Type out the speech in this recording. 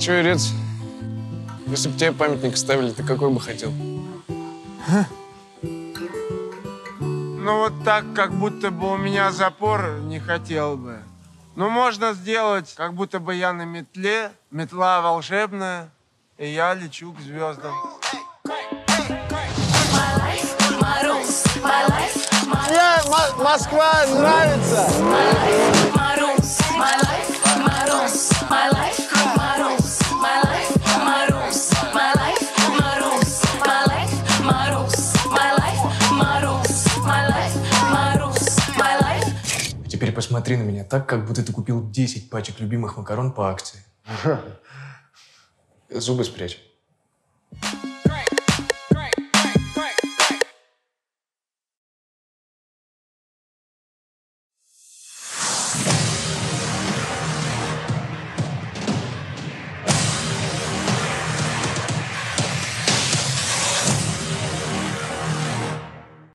Че, Ирец, если бы тебе памятник ставили, ты какой бы хотел? Ну вот так, как будто бы у меня запор, не хотел бы. Ну можно сделать, как будто бы я на метле, метла волшебная, и я лечу к звездам. Мне Москва нравится. Теперь посмотри на меня так, как будто ты купил 10 пачек любимых макарон по акции. Зубы спрячь.